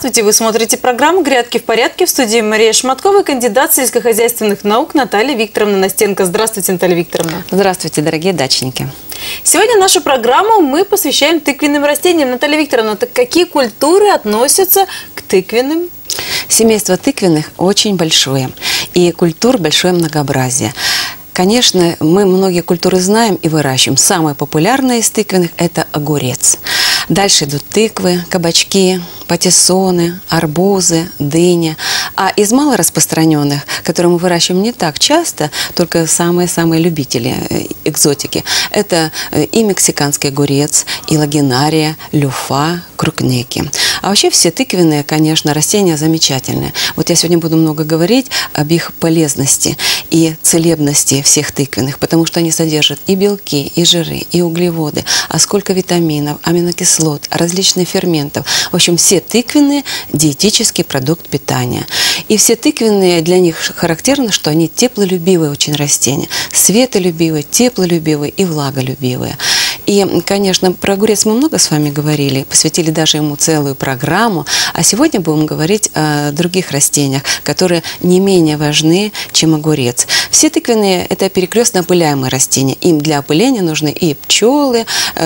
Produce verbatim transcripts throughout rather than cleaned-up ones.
Здравствуйте! Вы смотрите программу «Грядки в порядке». В студии Мария Шматкова, кандидат сельскохозяйственных наук Наталья Викторовна Настенко. Здравствуйте, Наталья Викторовна. Здравствуйте, дорогие дачники. Сегодня нашу программу мы посвящаем тыквенным растениям. Наталья Викторовна, так какие культуры относятся к тыквенным? Семейство тыквенных очень большое, и культур большое многообразие. Конечно, мы многие культуры знаем и выращиваем. Самая популярная из тыквенных – это огурец. Дальше идут тыквы, кабачки, патиссоны, арбузы, дыня. А из малораспространенных, которые мы выращиваем не так часто, только самые-самые любители экзотики, это и мексиканский огурец, и лагинария, люфа, крукнеки. А вообще все тыквенные, конечно, растения замечательные. Вот я сегодня буду много говорить об их полезности и целебности всех тыквенных, потому что они содержат и белки, и жиры, и углеводы, а сколько витаминов, аминокислот, различных ферментов. В общем, все тыквенные – диетический продукт питания. И все тыквенные, для них характерно, что они теплолюбивые очень растения. Светолюбивые, теплолюбивые и влаголюбивые. И, конечно, про огурец мы много с вами говорили, посвятили даже ему целую программу. А сегодня будем говорить о других растениях, которые не менее важны, чем огурец. Все тыквенные – это перекрестно опыляемые растения. Им для опыления нужны и пчелы,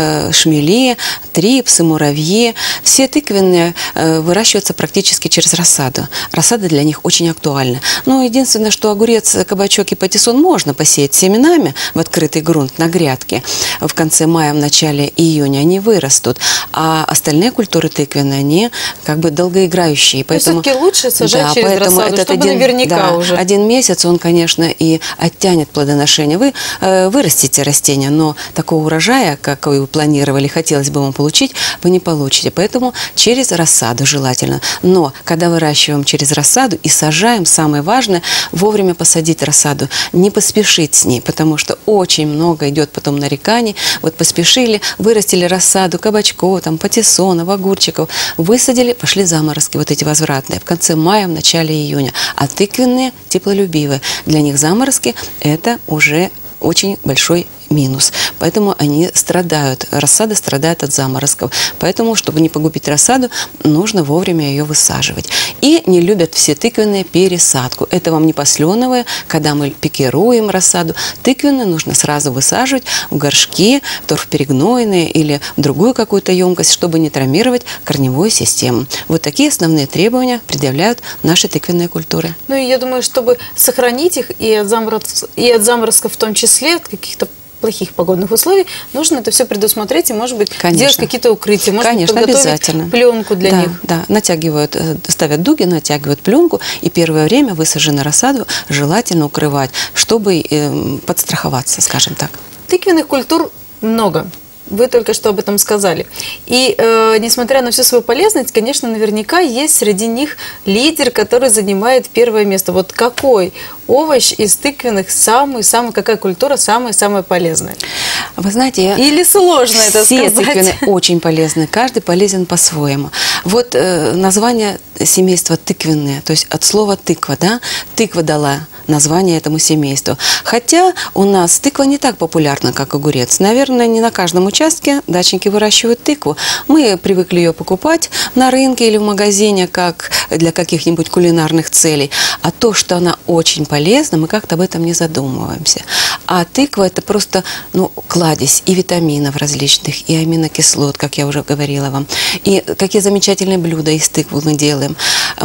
шмели, трипсы, муравьи. Все тыквенные выращиваются практически через рассаду. Рассада для них очень актуальна. Но единственное, что огурец, кабачок и патиссон можно посеять семенами в открытый грунт на грядке в конце мая, в начале июня, они вырастут. А остальные культуры тыквенные, они как бы долгоиграющие. Поэтому все-таки лучше сажать да, через поэтому рассаду, этот чтобы один, наверняка да, уже. Один месяц он, конечно, и оттянет плодоношение. Вы э, вырастите растение, но такого урожая, как вы планировали, хотелось бы вам получить, вы не получите. Поэтому через рассаду желательно. Но когда выращиваем через рассаду и сажаем, самое важное – вовремя посадить рассаду, не поспешить с ней, потому что очень много идет потом нареканий. Вот поспешили, вырастили рассаду кабачков, там, патиссонов, огурчиков, высадили, пошли заморозки, вот эти возвратные, в конце мая, в начале июня. А тыквенные теплолюбивые, для них заморозки – это уже очень большой минус. Поэтому они страдают, рассада страдает от заморозков. Поэтому, чтобы не погубить рассаду, нужно вовремя ее высаживать. И не любят все тыквенные пересадку. Это вам не посленовые, когда мы пикируем рассаду. Тыквенные нужно сразу высаживать в горшки, торфперегнойные или в другую какую-то емкость, чтобы не травмировать корневую систему. Вот такие основные требования предъявляют наши тыквенные культуры. Ну и я думаю, чтобы сохранить их и от заморозков, и от заморозков в том числе, от каких-то плохих погодных условий, нужно это все предусмотреть и, может быть, Конечно. делать какие-то укрытия, может Конечно, быть, подготовить пленку для да, них. Да, натягивают, ставят дуги, натягивают пленку, и первое время высаженную рассаду желательно укрывать, чтобы э, подстраховаться, скажем так. Тыквенных культур много. Вы только что об этом сказали. И э, несмотря на всю свою полезность, конечно, наверняка есть среди них лидер, который занимает первое место. Вот какой овощ из тыквенных самый-самый, какая культура самая-самая полезная? Вы знаете, Или сложно это сказать? Все тыквенные очень полезны, каждый полезен по-своему. Вот э, название семейства тыквенные, то есть от слова тыква, да? Тыква дала название этому семейству. Хотя у нас тыква не так популярна, как огурец. Наверное, не на каждом участке дачники выращивают тыкву. Мы привыкли ее покупать на рынке или в магазине, как для каких-нибудь кулинарных целей. А то, что она очень полезна, мы как-то об этом не задумываемся. А тыква – это просто ну, кладезь и витаминов различных, и аминокислот, как я уже говорила вам. И какие замечательные блюда из тыквы мы делаем.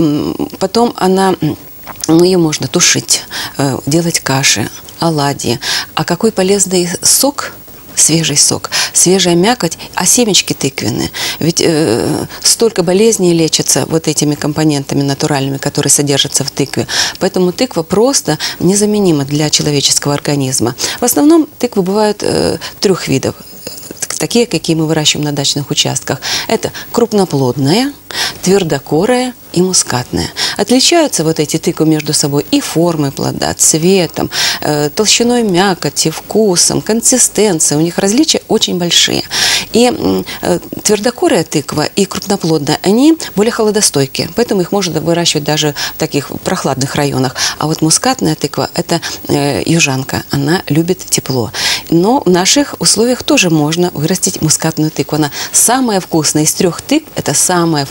Потом она... Ее можно тушить, делать каши, оладьи. А какой полезный сок, свежий сок, свежая мякоть, а семечки тыквенные. Ведь э, столько болезней лечится вот этими компонентами натуральными, которые содержатся в тыкве. Поэтому тыква просто незаменима для человеческого организма. В основном тыквы бывают э, трех видов. Такие, какие мы выращиваем на дачных участках. Это крупноплодная, твердокорая и мускатная. Отличаются вот эти тыквы между собой и формой плода, цветом, э, толщиной мякоти, вкусом, консистенцией. У них различия очень большие. И э, твердокорая тыква и крупноплодная, они более холодостойкие, поэтому их можно выращивать даже в таких прохладных районах. А вот мускатная тыква – это э, южанка, она любит тепло. Но в наших условиях тоже можно вырастить мускатную тыкву. Она самая вкусная из трех тыкв, это самая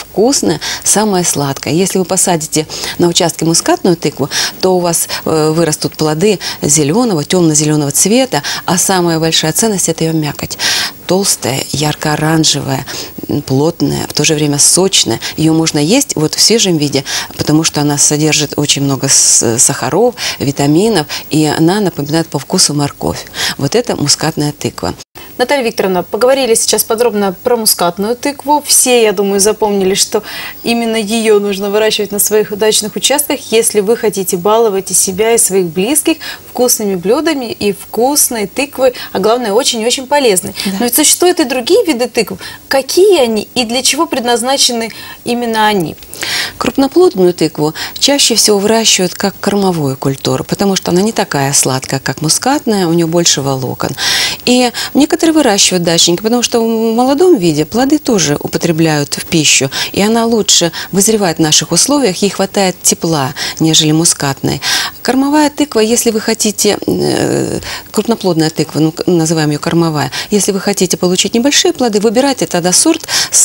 вкусная, самая сладкая. Если вы посадите на участке мускатную тыкву, то у вас э, вырастут плоды зеленого, темно-зеленого цвета, а самая большая ценность – это ее мякоть. Толстая, ярко-оранжевая, плотная, в то же время сочная. Ее можно есть вот в свежем виде, потому что она содержит очень много сахаров, витаминов, и она напоминает по вкусу морковь. Вот это мускатная тыква. Наталья Викторовна, поговорили сейчас подробно про мускатную тыкву. Все, я думаю, запомнили, что именно ее нужно выращивать на своих удачных участках, если вы хотите баловать и себя, и своих близких вкусными блюдами и вкусной тыквой, а главное, очень-очень полезной. Да. Но ведь существуют и другие виды тыкв. Какие они и для чего предназначены именно они? Крупноплодную тыкву чаще всего выращивают как кормовую культуру, потому что она не такая сладкая, как мускатная, у нее больше волокон. И некоторые выращивают дачники, потому что в молодом виде плоды тоже употребляют в пищу, и она лучше вызревает в наших условиях, ей хватает тепла, нежели мускатной. Кормовая тыква, если вы хотите, э, крупноплодная тыква, ну, называем ее кормовая, если вы хотите получить небольшие плоды, выбирайте тогда сорт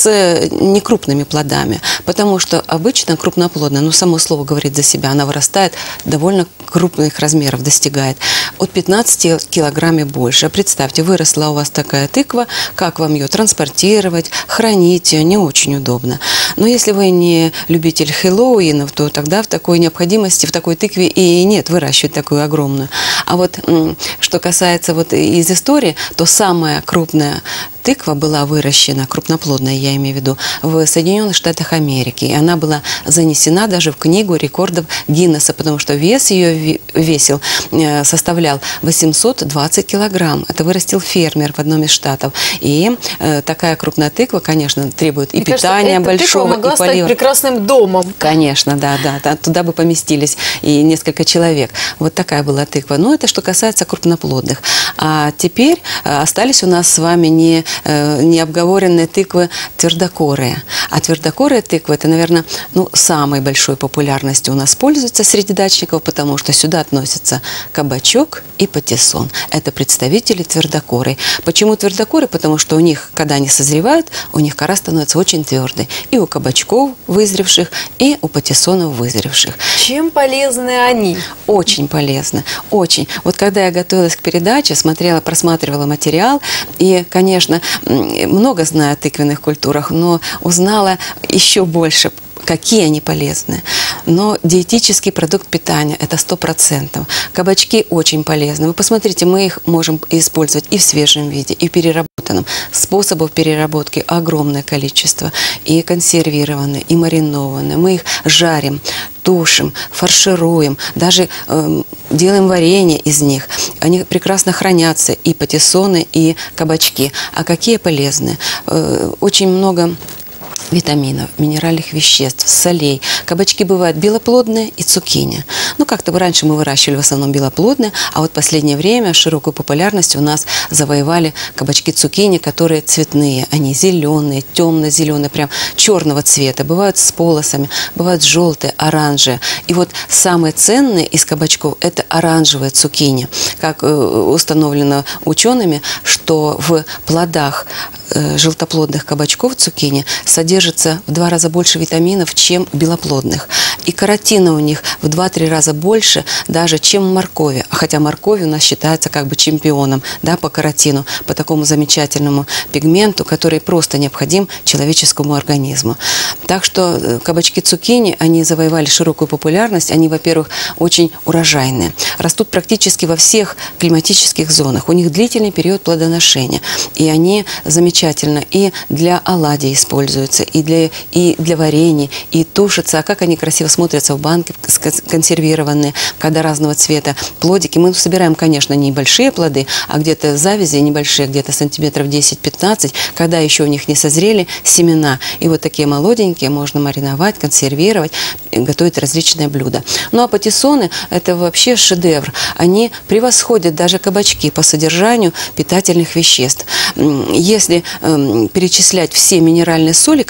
с некрупными плодами, потому что обычно крупноплодная, ну, само слово говорит за себя, она вырастает довольно крупных размеров, достигает от пятнадцати килограмм и больше. Представьте, выросла у вас такая тыква, как вам ее транспортировать, хранить ее, не очень удобно. Но если вы не любитель хэллоуинов, то тогда в такой необходимости, в такой тыкве и нет выращивать такую огромную. А вот что касается вот из истории, то самая крупная тыква была выращена, крупноплодная, я имею в виду, в Соединенных Штатах Америки. И она была занесена даже в книгу рекордов Гиннесса, потому что вес ее весил, составлял восемьсот двадцать килограмм. Это вырастил фермер в одном из штатов. И э, такая крупная тыква, конечно, требует и Мне питания кажется, большого, эта тыква могла и полива. стать прекрасным домом. Конечно, да, да. Туда бы поместились и несколько человек. Вот такая была тыква. Но это что касается крупноплодных. А теперь остались у нас с вами не необговоренные тыквы твердокорые. А твердокорые тыквы, это, наверное, ну, самой большой популярностью у нас пользуются среди дачников, потому что сюда относятся кабачок и патиссон. Это представители твердокорой. Почему твердокоры? Потому что у них, когда они созревают, у них кора становится очень твердой. И у кабачков вызревших, и у патиссонов вызревших. Чем полезны они? Очень полезны. Очень. Вот когда я готовилась к передаче, смотрела, просматривала материал, и, конечно, много знаю о тыквенных культурах, но узнала еще больше, какие они полезны. Но диетический продукт питания – это сто процентов. Кабачки очень полезны. Вы посмотрите, мы их можем использовать и в свежем виде, и в переработанном. Способов переработки огромное количество. И консервированные, и маринованные. Мы их жарим, тушим, фаршируем, даже э, делаем варенье из них. Они прекрасно хранятся, и патиссоны, и кабачки. А какие полезные? Э, очень много витаминов, минеральных веществ, солей. Кабачки бывают белоплодные и цукини. Ну, как-то раньше мы выращивали в основном белоплодные, а вот в последнее время широкую популярность у нас завоевали кабачки цукини, которые цветные. Они зеленые, темно-зеленые, прям черного цвета. Бывают с полосами, бывают желтые, оранжевые. И вот самые ценные из кабачков – это оранжевые цукини. Как установлено учеными, что в плодах желтоплодных кабачков цукини содержится в два раза больше витаминов, чем белоплодных. И каротина у них в два-три раза больше даже, чем в моркови. Хотя морковь у нас считается как бы чемпионом, да, по каротину, по такому замечательному пигменту, который просто необходим человеческому организму. Так что кабачки цукини, они завоевали широкую популярность. Они, во-первых, очень урожайные. Растут практически во всех климатических зонах. У них длительный период плодоношения. И они замечательно и для оладий используются, и для, и для варенья, и тушатся. А как они красиво смотрятся в банке консервированные, когда разного цвета плодики. Мы собираем, конечно, не большие плоды, а где-то завязи небольшие, где-то сантиметров десять-пятнадцать, когда еще у них не созрели семена. И вот такие молоденькие можно мариновать, консервировать, готовить различные блюда. Ну а патиссоны – это вообще шедевр. Они превосходят даже кабачки по содержанию питательных веществ. Если э, перечислять все минеральные соли,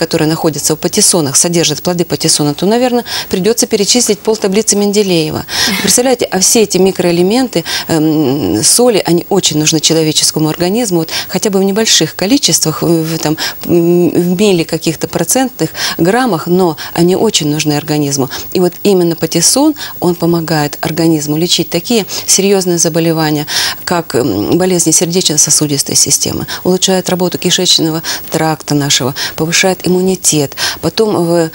которые находятся в патиссонах, содержат плоды патиссона, то, наверное, придется перечислить полтаблицы Менделеева. Представляете, а все эти микроэлементы, э, соли, они очень нужны человеческому организму, вот, хотя бы в небольших количествах, в, там, в милли каких-то процентных граммах, но они очень нужны организму. И вот именно патиссон, он помогает организму лечить такие серьезные заболевания, как болезни сердечно-сосудистой системы, улучшает работу кишечного тракта нашего, повышает иммунитет. Потом в,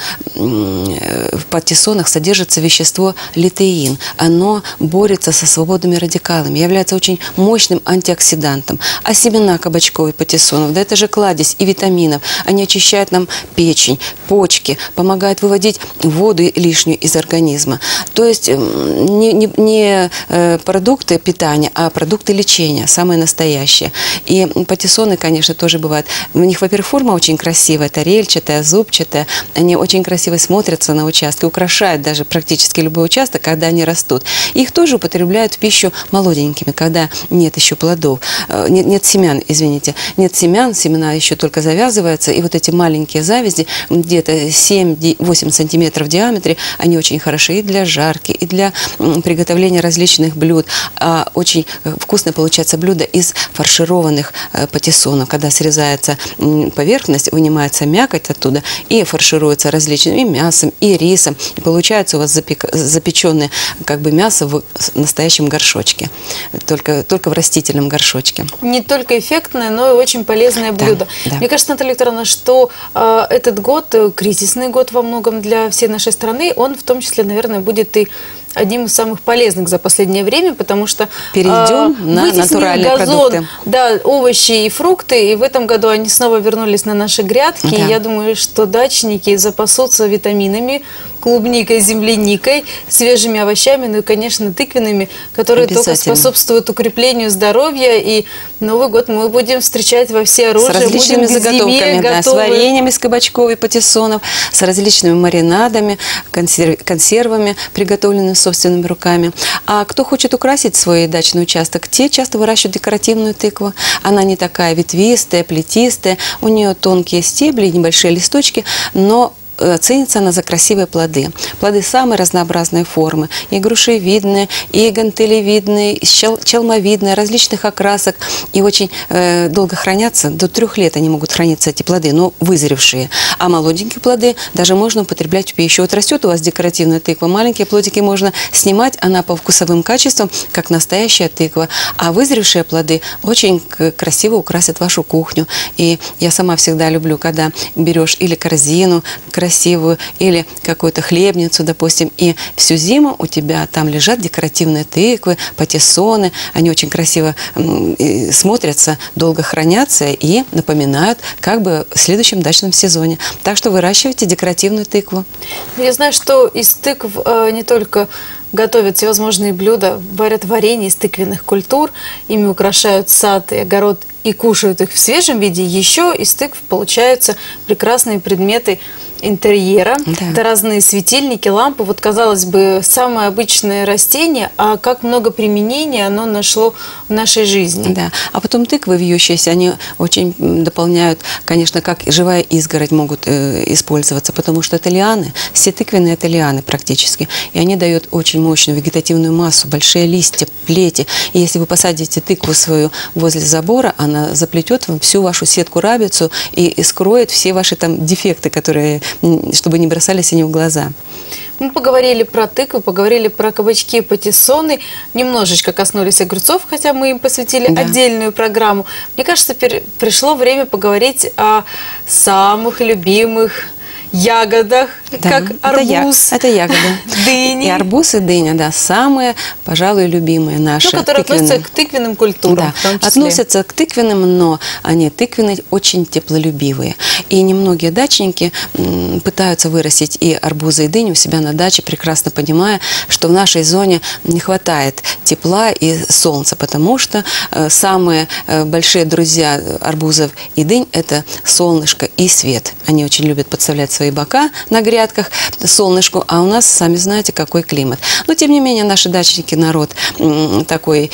в патиссонах содержится вещество литеин. Оно борется со свободными радикалами, является очень мощным антиоксидантом. А семена кабачковой патиссонов, да это же кладезь и витаминов. Они очищают нам печень, почки, помогают выводить воду лишнюю из организма. То есть не, не, не продукты питания, а продукты лечения, самые настоящие. И патиссоны, конечно, тоже бывают. У них, во-первых, форма очень красивая, тарельчатая, зубчатая. Они очень красиво смотрятся на участке, украшают даже практически любой участок, когда они растут. Их тоже употребляют в пищу молоденькими, когда нет еще плодов, нет, нет семян, извините, нет семян, семена еще только завязываются, и вот эти маленькие завязи, где-то семь-восемь сантиметров в диаметре, они очень хороши и для жарки, и для приготовления различных блюд. А очень вкусно получается блюдо из фаршированных патиссонов, когда срезается поверхность, вынимается мякоть оттуда и фаршируется различным и мясом, и рисом. И получается у вас запек... запеченное как бы мясо в настоящем горшочке, только, только в растительном горшочке. Не только эффектное, но и очень полезное блюдо. Да, да. Мне кажется, Наталья Викторовна, что э, этот год, кризисный год во многом для всей нашей страны, он в том числе, наверное, будет и одним из самых полезных за последнее время, потому что перейдем э, на натуральные газон, продукты. Да, овощи и фрукты, и в этом году они снова вернулись на наши грядки. Да. И я думаю, что дачники запасутся витаминами, клубникой, земляникой, свежими овощами, ну и, конечно, тыквенными, которые только способствуют укреплению здоровья. И Новый год мы будем встречать во всеоружии. С различными будем заготовками, да, с вареньем из кабачков и патиссонов, с различными маринадами, консерв, консервами, приготовленными собственными руками. А кто хочет украсить свой дачный участок, те часто выращивают декоративную тыкву. Она не такая ветвистая, плетистая, у нее тонкие стебли, небольшие листочки, но ценится она за красивые плоды. Плоды самой разнообразной формы. И грушевидные, и гантелевидные, и челмовидные, различных окрасок. И очень э, долго хранятся. До трех лет они могут храниться, эти плоды, но вызревшие. А молоденькие плоды даже можно употреблять в пищу. Вот растет у вас декоративная тыква, маленькие плодики можно снимать, она по вкусовым качествам, как настоящая тыква. А вызревшие плоды очень красиво украсят вашу кухню. И я сама всегда люблю, когда берешь или корзину, красивую, или какую-то хлебницу, допустим, и всю зиму у тебя там лежат декоративные тыквы, патиссоны, они очень красиво смотрятся, долго хранятся и напоминают как бы в следующем дачном сезоне. Так что выращивайте декоративную тыкву. Я знаю, что из тыкв э, не только готовят всевозможные блюда, варят варенье из тыквенных культур, ими украшают сад и огород и кушают их в свежем виде. Еще из тыкв получаются прекрасные предметы интерьера. Да. Это разные светильники, лампы. Вот, казалось бы, самое обычное растение, а как много применений оно нашло в нашей жизни. Да. А потом тыквы вьющиеся, они очень дополняют, конечно, как живая изгородь могут э, использоваться, потому что это лианы, все тыквенные это лианы практически, и они дают очень мощную вегетативную массу, большие листья, плети. И если вы посадите тыкву свою возле забора, она заплетет вам всю вашу сетку-рабицу и, и скроет все ваши там дефекты, которые, чтобы не бросались они в глаза. Мы поговорили про тыкву, поговорили про кабачки, патиссоны, немножечко коснулись огурцов, хотя мы им посвятили да. отдельную программу. Мне кажется, пришло время поговорить о самых любимых ягодах, да, как арбуз, это, я, это ягода. Дыни. И арбуз, и дыня, да, самые, пожалуй, любимые наши. Ну, которые тыквенные. относятся к тыквенным культурам. Да, в том числе. Относятся к тыквенным, но они тыквенные очень теплолюбивые. И немногие дачники м, пытаются вырастить и арбузы, и дыню у себя на даче, прекрасно понимая, что в нашей зоне не хватает тепла и солнца, потому что э, самые э, большие друзья арбузов и дынь – это солнышко и свет. Они очень любят подставлять свои бока на грядках солнышку, а у нас, сами знаете, какой климат. Но, тем не менее, наши дачники народ такой...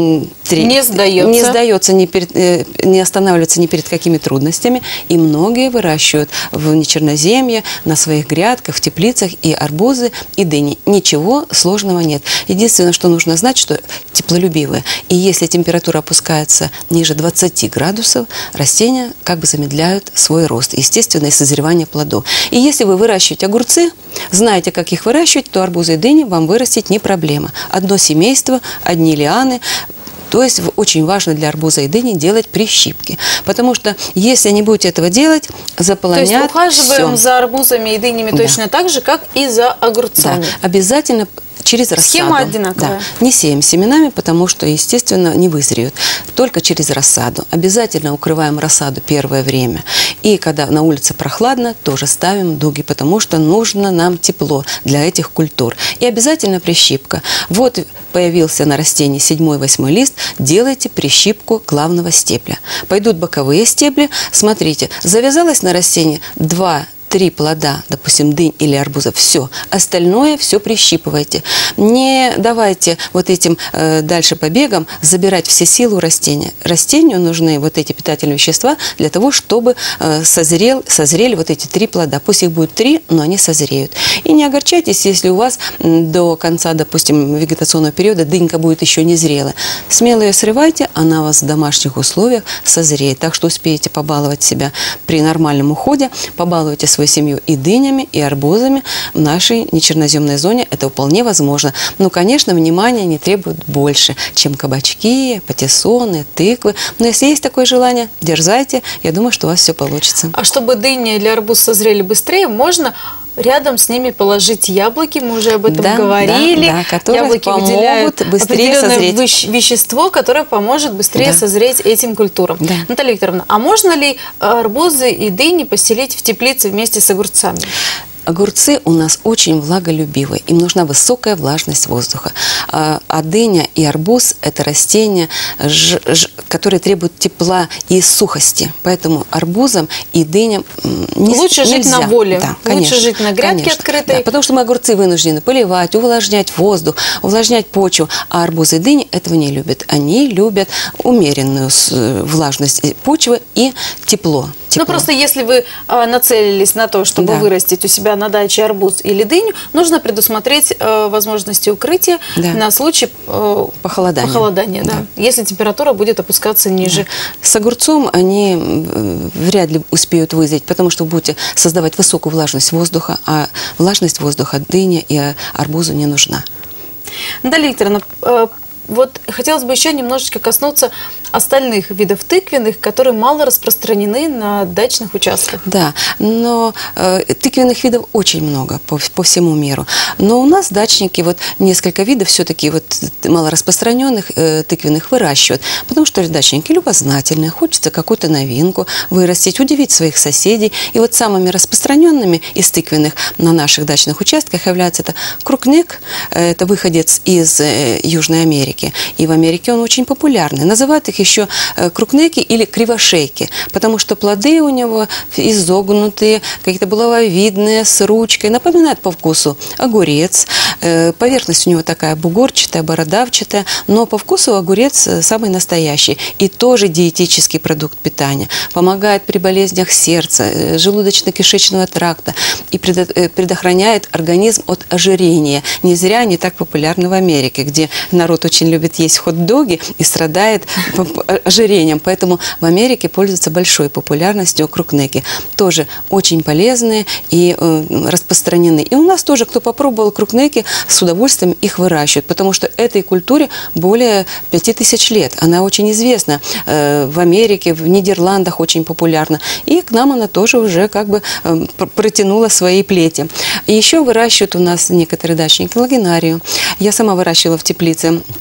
Не сдается. Не сдается, не, перед, не останавливается ни перед какими трудностями. И многие выращивают в нечерноземье, на своих грядках, в теплицах и арбузы, и дыни. Ничего сложного нет. Единственное, что нужно знать, что теплолюбивые. И если температура опускается ниже двадцати градусов, растения как бы замедляют свой рост, естественно, и созревание плодов. И если вы выращиваете огурцы, знаете, как их выращивать, то арбузы и дыни вам вырастить не проблема. Одно семейство, одни лианы. То есть очень важно для арбуза и дыни делать прищипки. Потому что если не будете этого делать, заполонят все. То есть ухаживаем за арбузами и дынями да. точно так же, как и за огурцами. Да. Обязательно через рассаду. Схема одинаковая. Да. Не сеем семенами, потому что, естественно, не вызреют. Только через рассаду. Обязательно укрываем рассаду первое время. И когда на улице прохладно, тоже ставим дуги, потому что нужно нам тепло для этих культур. И обязательно прищипка. Вот появился на растении седьмой-восьмой лист, делайте прищипку главного стебля. Пойдут боковые стебли. Смотрите, завязалось на растении два три плода, допустим, дынь или арбуза, все. Остальное все прищипывайте. Не давайте вот этим э, дальше побегам забирать все силы у растения. Растению нужны вот эти питательные вещества для того, чтобы э, созрел, созрели вот эти три плода. Пусть их будет три, но они созреют. И не огорчайтесь, если у вас до конца, допустим, вегетационного периода дынька будет еще не зрелая. Смело ее срывайте, она у вас в домашних условиях созреет. Так что успеете побаловать себя при нормальном уходе, побалуйте свою семью и дынями, и арбузами в нашей нечерноземной зоне. Это вполне возможно. Но, конечно, внимания не требует больше, чем кабачки, патиссоны, тыквы. Но если есть такое желание, дерзайте. Я думаю, что у вас все получится. А чтобы дыня или арбуз созрели быстрее, можно рядом с ними положить яблоки, мы уже об этом да, говорили. Да, да, которые яблоки выделяют быстрее определенное созреть. вещество, которое поможет быстрее да. созреть этим культурам. Да. Наталья Викторовна, а можно ли арбузы и дыни поселить в теплице вместе с огурцами? Огурцы у нас очень влаголюбивые, им нужна высокая влажность воздуха. А, а дыня и арбуз – это растения, ж, ж, которые требуют тепла и сухости. Поэтому арбузам и дыням не, лучше нельзя. жить на воле, да, лучше конечно, жить на грядке конечно, открытой. Да, потому что мы огурцы вынуждены поливать, увлажнять воздух, увлажнять почву, а арбузы и дыни этого не любят. Они любят умеренную влажность почвы и тепло. Ну, просто если вы э, нацелились на то, чтобы да. вырастить у себя на даче арбуз или дыню, нужно предусмотреть э, возможности укрытия да. на случай э, похолодания. похолодания да. Да. Если температура будет опускаться ниже. Да. С огурцом они вряд ли успеют вызреть, потому что будете создавать высокую влажность воздуха, а влажность воздуха дыне и арбузу не нужна. Наталья Викторовна, э, вот хотелось бы еще немножечко коснуться остальных видов тыквенных, которые мало распространены на дачных участках. Да, но э, тыквенных видов очень много по, по всему миру. Но у нас дачники вот несколько видов все-таки вот малораспространенных э, тыквенных выращивают, потому что дачники любознательные, хочется какую-то новинку вырастить, удивить своих соседей. И вот самыми распространенными из тыквенных на наших дачных участках является это крукнек, э, это выходец из э, Южной Америки. И в Америке он очень популярный. Называют их еще крукнеки или кривошейки, потому что плоды у него изогнутые, какие-то булавовидные, с ручкой, напоминают по вкусу огурец. Поверхность у него такая бугорчатая, бородавчатая, но по вкусу огурец самый настоящий. И тоже диетический продукт питания. Помогает при болезнях сердца, желудочно-кишечного тракта и предохраняет организм от ожирения. Не зря они так популярны в Америке, где народ очень любит есть хот-доги и страдает ожирением. Поэтому в Америке пользуются большой популярностью крукнеки. Тоже очень полезные и э, распространены. И у нас тоже, кто попробовал крукнеки, с удовольствием их выращивают, потому что этой культуре более пяти тысяч лет. Она очень известна э, в Америке, в Нидерландах очень популярна. И к нам она тоже уже как бы э, протянула свои плети. И еще выращивают у нас некоторые дачники лагинарию. Я сама выращивала в теплице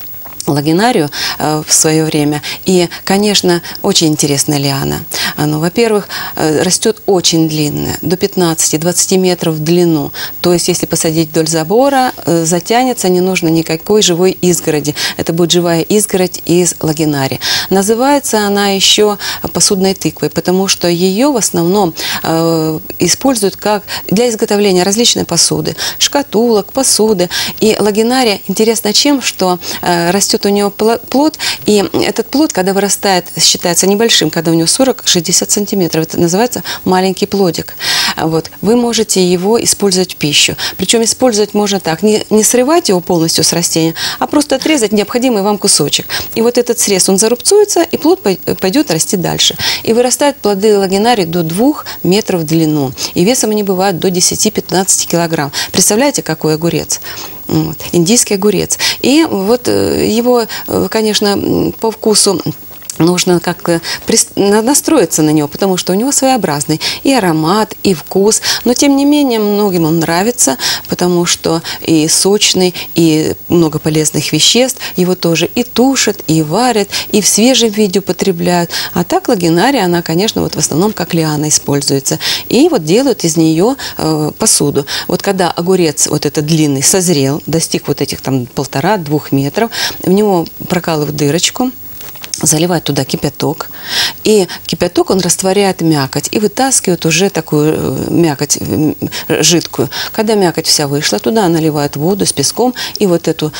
лагинарию э, в свое время. И, конечно, очень интересная лиана. Оно, во-первых, э, растет очень длинное, до пятнадцати-двадцати метров в длину. То есть, если посадить вдоль забора, э, затянется, не нужно никакой живой изгороди. Это будет живая изгородь из лагинарии. Называется она еще посудной тыквой, потому что ее в основном э, используют как для изготовления различной посуды, шкатулок, посуды. И лагинария интересна чем, что э, растет у него плод, и этот плод, когда вырастает, считается небольшим, когда у него сорок-шестьдесят сантиметров, это называется маленький плодик. Вот. Вы можете его использовать в пищу. Причем использовать можно так, не, не срывать его полностью с растения, а просто отрезать необходимый вам кусочек. И вот этот срез, он зарубцуется, и плод пойдет расти дальше. И вырастают плоды лагинарии до двух метров в длину. И весом они бывают до десяти-пятнадцати килограмм. Представляете, какой огурец? Вот, индийский огурец. И вот его, конечно, по вкусу нужно как настроиться на него, потому что у него своеобразный и аромат, и вкус. Но, тем не менее, многим он нравится, потому что и сочный, и много полезных веществ. Его тоже и тушат, и варят, и в свежем виде употребляют. А так лагинария, она, конечно, вот в основном как лиана используется. И вот делают из нее э, посуду. Вот когда огурец вот этот длинный созрел, достиг вот этих там полтора-двух метров, в него прокалывают дырочку, заливают туда кипяток, и кипяток он растворяет мякоть и вытаскивает уже такую мякоть жидкую. Когда мякоть вся вышла, туда наливают воду с песком, и вот эту,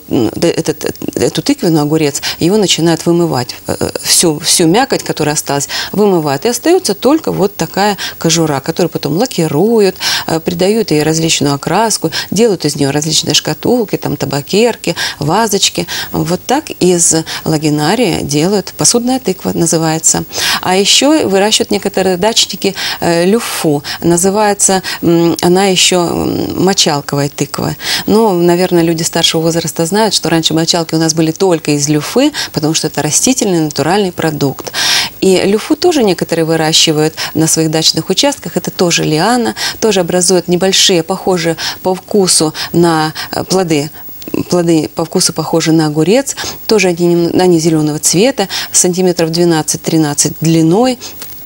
этот, эту тыквенный огурец, его начинают вымывать. Всю, всю мякоть, которая осталась, вымывают. И остается только вот такая кожура, которую потом лакируют, придают ей различную окраску, делают из нее различные шкатулки, там, табакерки, вазочки. Вот так из лагинария делают, посудная тыква называется. А еще выращивают некоторые дачники э, люфу. Называется э, она еще мочалковой тыквой. Но, наверное, люди старшего возраста знают, что раньше мочалки у нас были только из люфы, потому что это растительный натуральный продукт. И люфу тоже некоторые выращивают на своих дачных участках. Это тоже лиана, тоже образуют небольшие, похожие по вкусу на плоды. Плоды по вкусу похожи на огурец, тоже они, они зеленого цвета, сантиметров двенадцать-тринадцать длиной.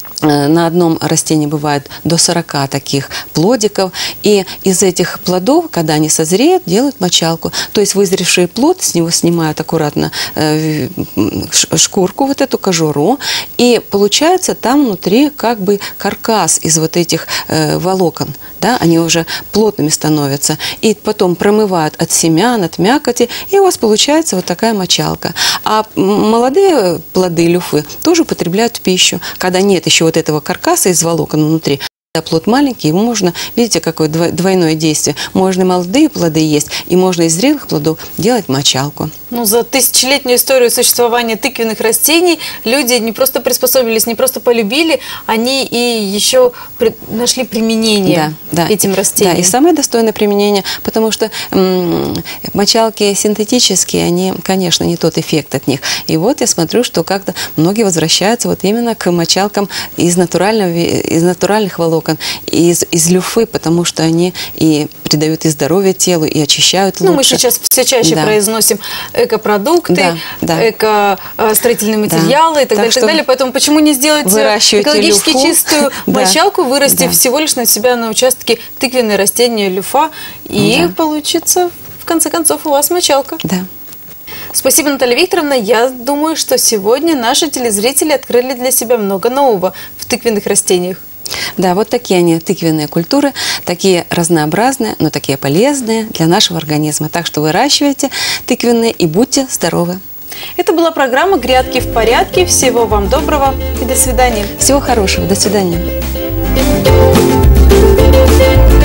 На одном растении бывает до сорока таких плодиков. И из этих плодов, когда они созреют, делают мочалку. То есть вызревший плод, с него снимают аккуратно э, шкурку, вот эту кожуру. И получается там внутри как бы каркас из вот этих э, волокон. Да, они уже плотными становятся. И потом промывают от семян, от мякоти. И у вас получается вот такая мочалка. А молодые плоды люфы тоже употребляют в пищу. Когда нет еще вот этого каркаса из волокон внутри. Когда плод маленький, его можно, видите, какое двойное действие. Можно и молодые плоды есть, и можно из зрелых плодов делать мочалку. Ну, за тысячелетнюю историю существования тыквенных растений люди не просто приспособились, не просто полюбили, они и еще при... нашли применение да, да. этим растениям. Да, и самое достойное применение, потому что м мочалки синтетические, они, конечно, не тот эффект от них. И вот я смотрю, что как-то многие возвращаются вот именно к мочалкам из, натурального, из натуральных волокон, из, из люфы, потому что они и придают и здоровье телу, и очищают лучше. Ну, мы сейчас все чаще да. произносим экопродукты, да, да. эко-строительные материалы да. и так, так далее, так далее. Поэтому почему не сделать экологически люфу. чистую да. мочалку, вырастив да. всего лишь на себя на участке тыквенные растения люфа, и да. получится, в конце концов, у вас мочалка. Да. Спасибо, Наталья Викторовна. Я думаю, что сегодня наши телезрители открыли для себя много нового в тыквенных растениях. Да, вот такие они, тыквенные культуры, такие разнообразные, но такие полезные для нашего организма. Так что выращивайте тыквенные и будьте здоровы. Это была программа «Грядки в порядке». Всего вам доброго и до свидания. Всего хорошего. До свидания.